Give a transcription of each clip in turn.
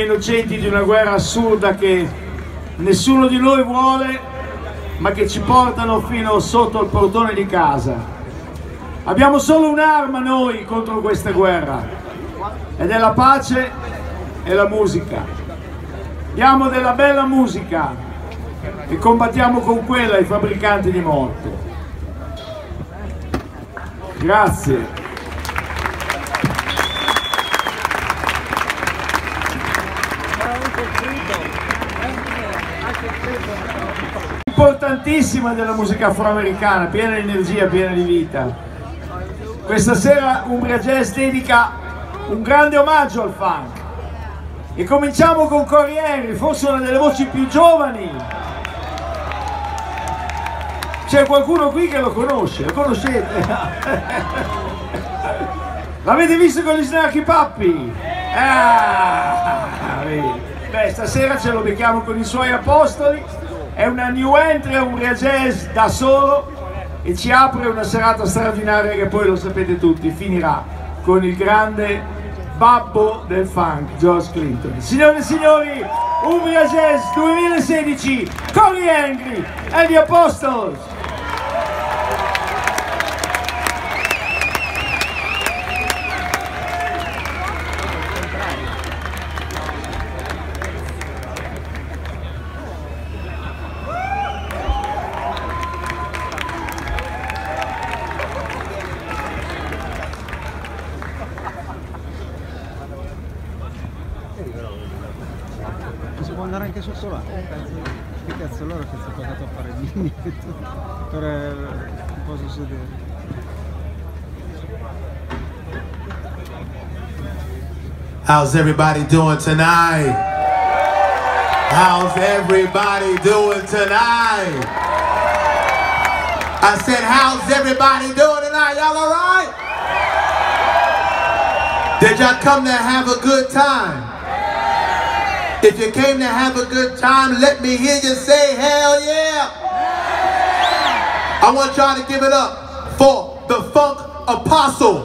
innocenti di una guerra assurda che nessuno di noi vuole, ma che ci portano fino sotto il portone di casa. Abbiamo solo un'arma noi contro questa guerra, ed è la pace e la musica. Diamo della bella musica e combattiamo con quella i fabbricanti di morte. Grazie. Importantissima della musica afroamericana, piena di energia, piena di vita. Questa sera Umbria Jazz dedica un grande omaggio al funk e cominciamo con Cory, forse una delle voci più giovani. C'è qualcuno qui che lo conosce, lo conoscete? L'avete visto con gli Snarky Puppy? Beh, stasera ce lo becchiamo con i suoi apostoli. È una new entry, Umbria Jazz da solo e ci apre una serata straordinaria che poi, lo sapete tutti, finirà con il grande babbo del funk, George Clinton. Signore e signori, Umbria Jazz 2016, Cory and the Apostles. Si può andare anche sotto là. Che cazzo, loro che si è pagato a fare il vigneto per un posto sedere. How's everybody doing tonight? How's everybody doing tonight? I said, how's everybody doing tonight? Y'all all right? Did y'all come to have a good time? If you came to have a good time, let me hear you say, hell yeah. I want y'all to give it up for the Funk Apostles.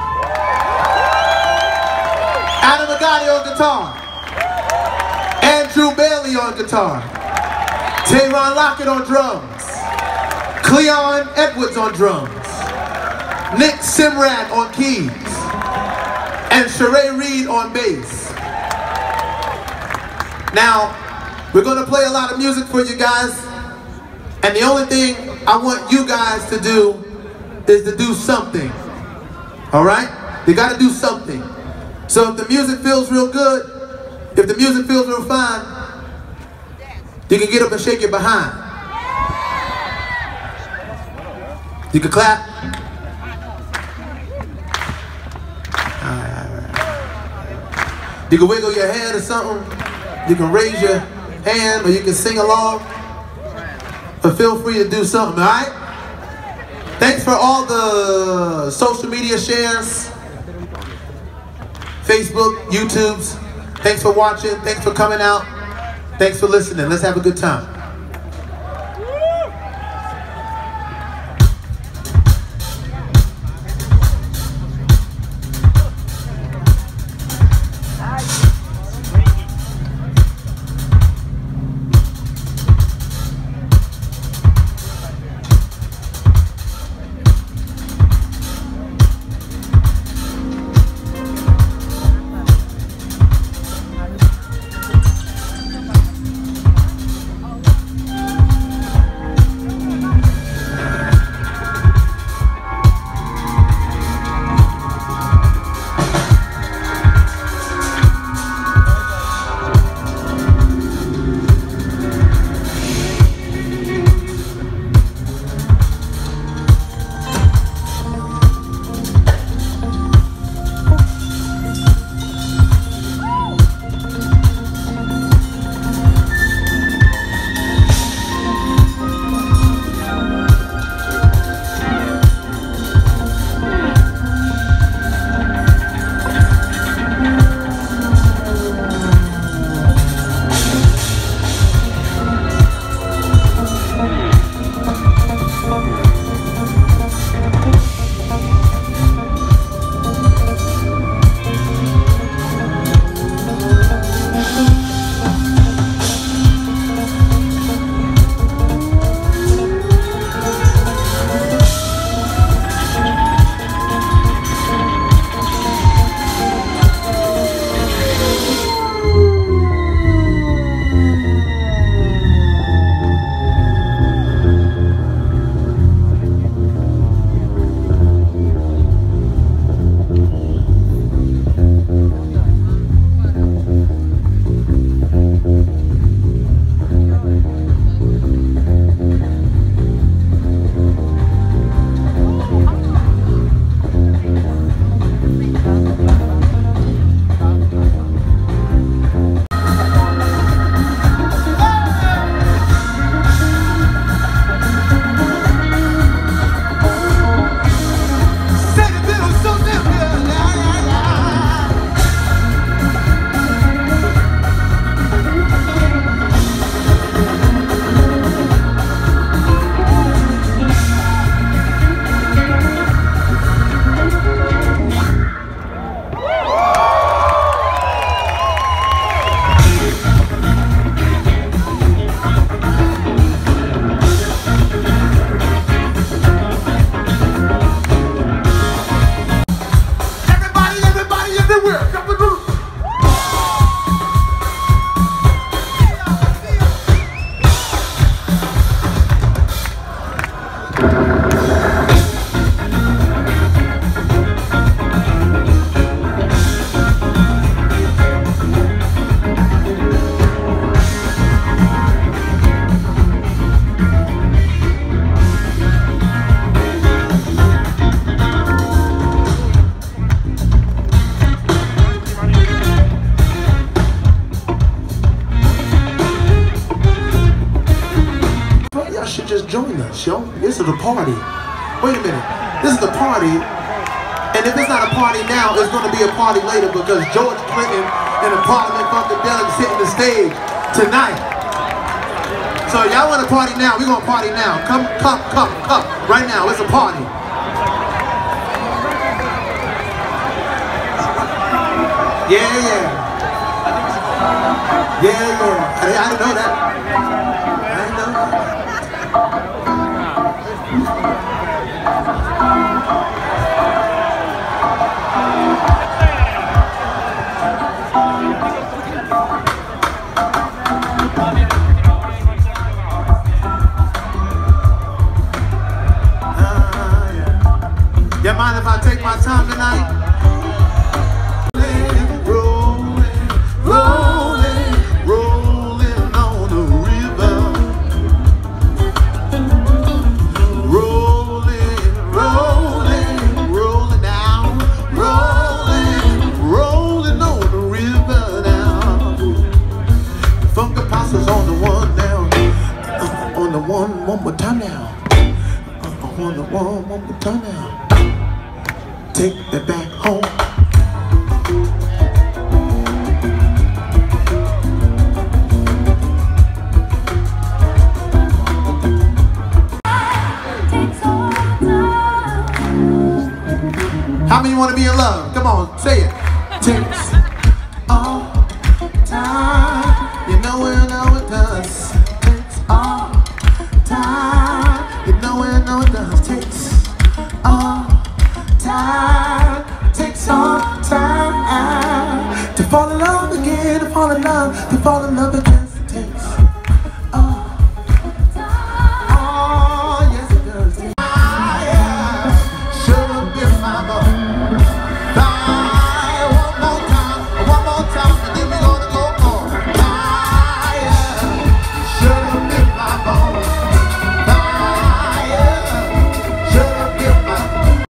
Adam Agati on guitar. Andrew Bailey on guitar. Tayron Lockett on drums. Cleon Edwards on drums. Nick Simrad on keys. And Sheree Reed on bass. Now, we're going to play a lot of music for you guys, and the only thing I want you guys to do is to do something, all right? You got to do something. So if the music feels real good, if the music feels real fine, you can get up and shake your behind. You can clap. All right. You can wiggle your head or something. You can raise your hand or you can sing along, but feel free to do something, all right? Thanks for all the social media shares, Facebook, YouTubes. Thanks for watching, thanks for coming out, thanks for listening. Let's have a good time. should just join us, yo. This is a party. Wait a minute. This is a party. And if it's not a party now, it's going to be a party later because George Clinton and the Parliament Funkadelic is hitting the stage tonight. So y'all want to party now? We're going to party now. Come. Right now, it's a party. Yeah. I didn't know that. You mind if I take my time tonight? One more time now. One more time now. Take it back home. How many want to be in love? Come on, say it. Takes all time. You know it does. Takes all time. You know it does. Takes all time. Takes all time to fall in love again, to fall in love again. Takes all time. Oh, yes it does. Should have been my boy. One more time, and then we're gonna go more. Should have been my boy. Should have been my boy.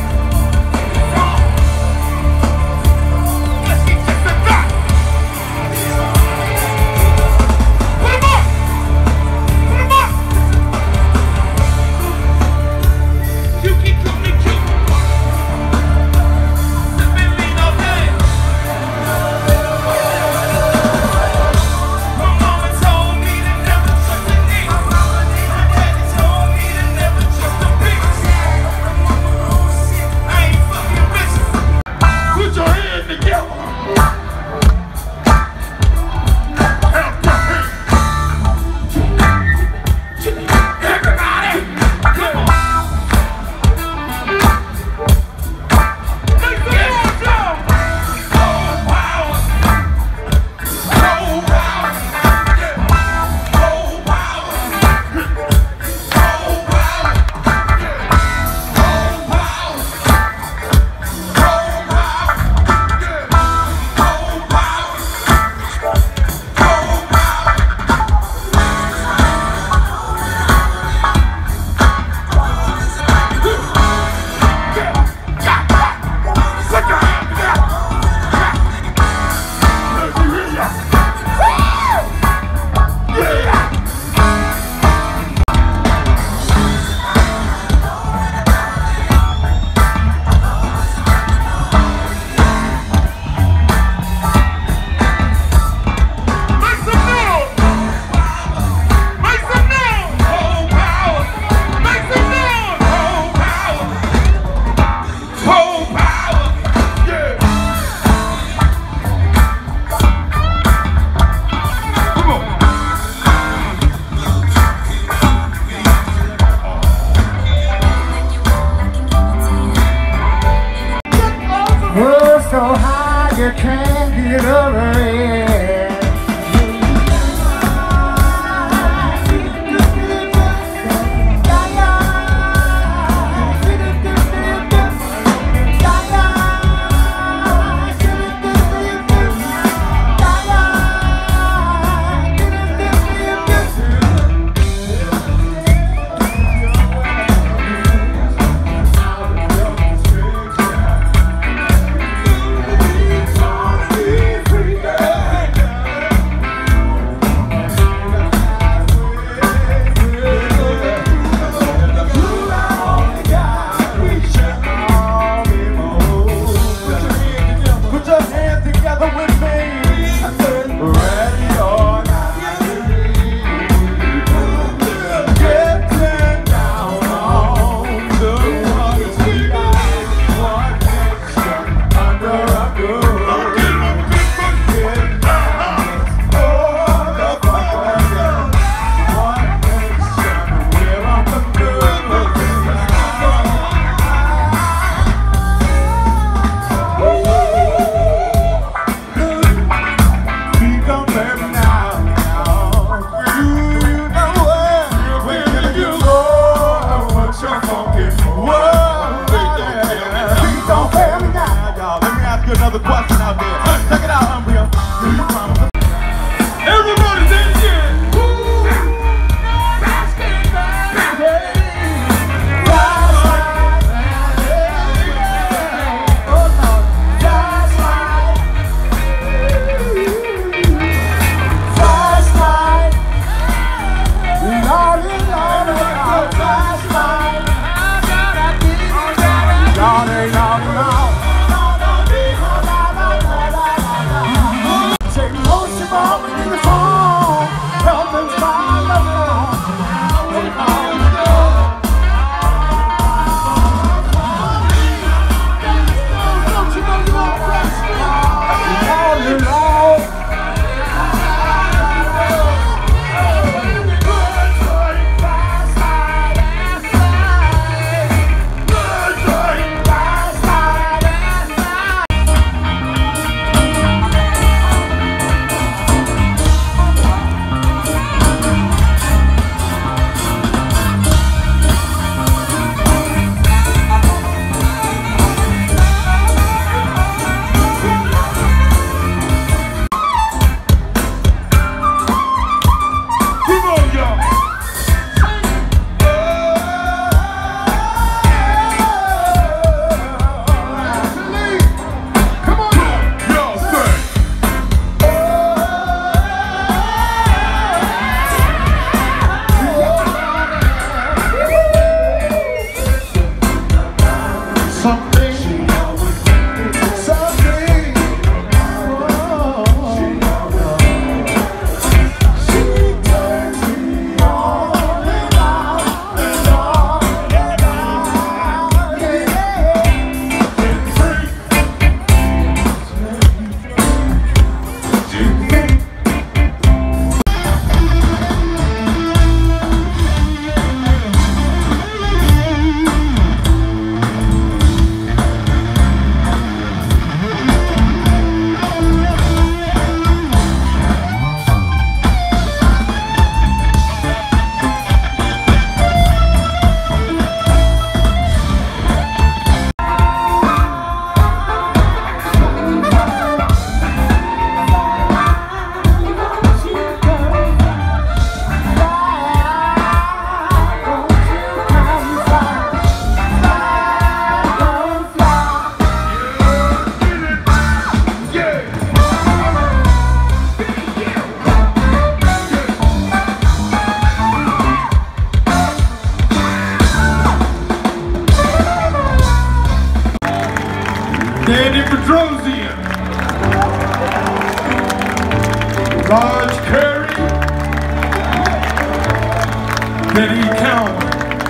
Maggie Count,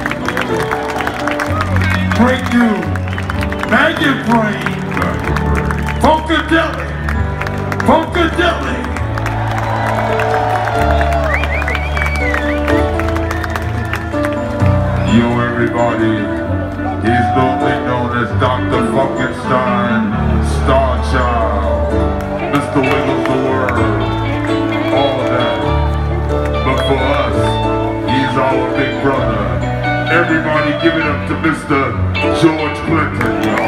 Great News, Maggie Brain, Funkadelic, Funkadelic. Yo everybody, he's normally known as Dr. Funkenstein, Star Child, Mr. Wiggles the Word, all that. But for us, he's our big brother. Everybody give it up to Mr. George Clinton, y'all.